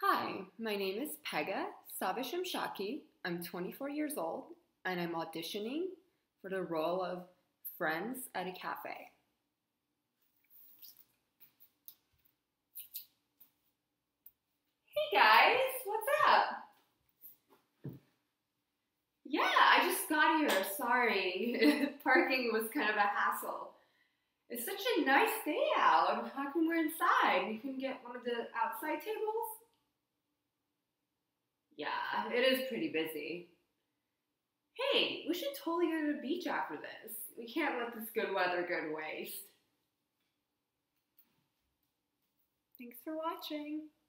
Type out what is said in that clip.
Hi, my name is Pegah Savehshemshaki. I'm 24 years old and I'm auditioning for the role of Friends at a Cafe. Hey guys, what's up? Yeah, I just got here. Sorry. Parking was kind of a hassle. It's such a nice day out. How come we're inside? We couldn't get one of the outside tables? Yeah, it is pretty busy. Hey, we should totally go to the beach after this. We can't let this good weather go to waste. Thanks for watching.